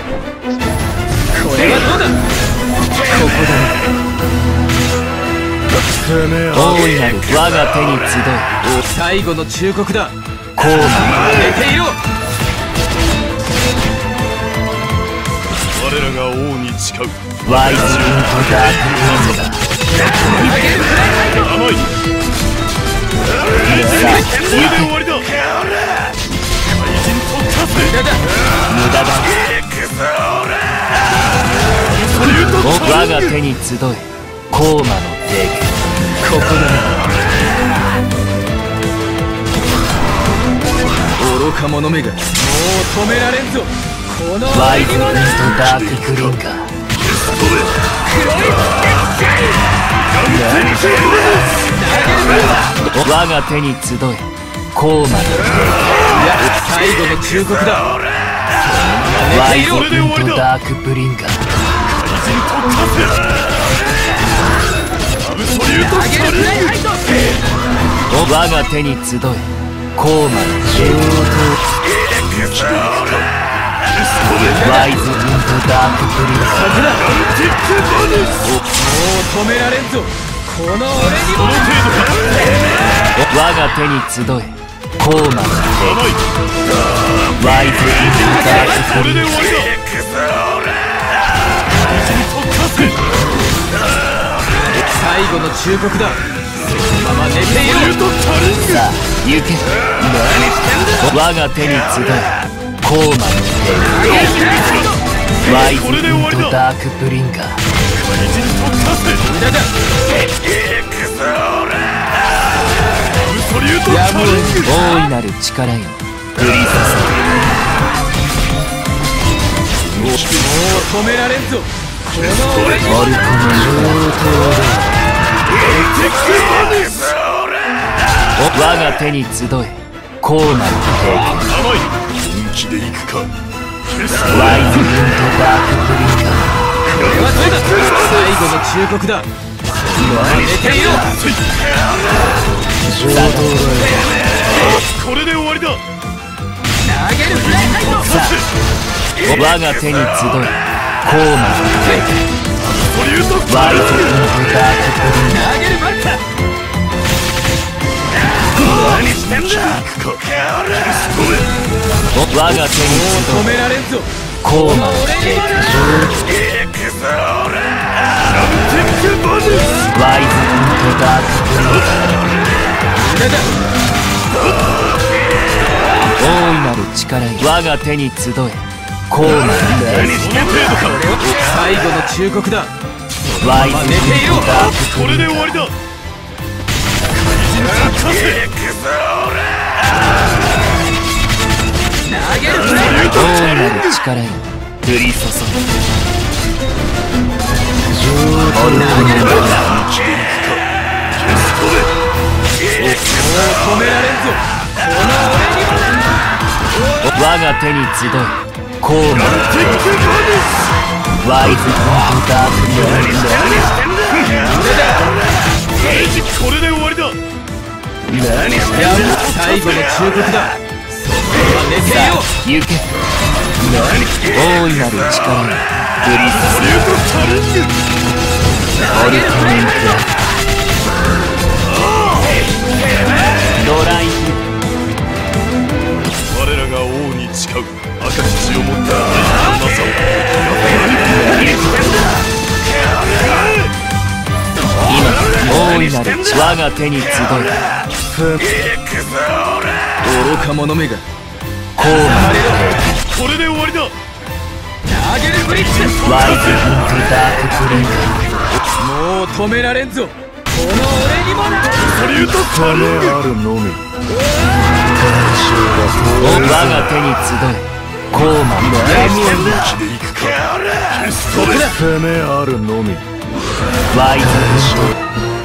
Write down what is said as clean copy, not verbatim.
これはどうだ。ここだ。大いなる我が手に集う。最後の忠告だ。こう寝ていろ。 我らが王に誓う。 ワイズ・イント・ダーク・ウィンだ。 甘い。これで終わりだ。無駄だ。 我が手に集え。コーマの帝家。ここだ。愚か者めがもう止められんぞ。このワイズ・イント・ダーク・クリンガー。我が手に集え。コーマの帝家。最後の忠告だ。ワイズ・イント・ダーク・ブリンガー。我が手に集え。コーマの帝家。ワイズ・イント・ダーク・ブリンガー。もう止められんぞ。この俺にも。我が手に集え。コーマの帝家。ワイズ・イント・ダーク・ブリンガー。最後の忠告だ。そのまま寝ていろ。さあ行け。我が手に集え。コーマの帝家。ワイズ・イント・ダーク・ブリンガー。やむを得ず大いなる力よ。降り注ぐ。もう止められんぞ。この俺にも。オルコの上等だ。我が手に集え。コーマの帝家。 本気で行くか。 ワイズ・イント・ダーク・ブリンガー。これはどうだ。最後の忠告だ。寝ていろ。 これで終わりだ。 投げるフライハイト。我が手に集え。コーマの帝家。ワイズ・イント・ダーク・ブリンガー。投げるバッタ。 何してんだ。 我が手に集え。止められんぞ。コーマの帝家。ワイズ・イント・ダーク・ブリンガー。大いなる力よ。我が手に集え。コーマの帝家。最後の忠告だ。ワイズ・イント・ダーク・ブリンガー。 これで終わりだ。 大いなる力よ。降り注ぐ。オルコの上だ。止められんぞ。この俺にもな。我が手に集え。コーマの帝家。ワイズ・イント・ダーク・ブリンガー。 これで終わりだ。 最後の忠告だ。寝ていろ。行け。大いなる力よ。降り注ぐ。オルコメント。ドライフ。 我らが王に誓う。赤土を持った甘さを。 今大いなる我が手に集え。愚か者めが。コーマの帝家。これで終わりだ。 投げるブリッジ。ワイズ・イント・ダーク・ブリンガー。もう止められんぞ。この俺にもな。 金あるのみ。 我が手に集え。コーマの帝家。 攻めあるのみ。 ワイズ・イント・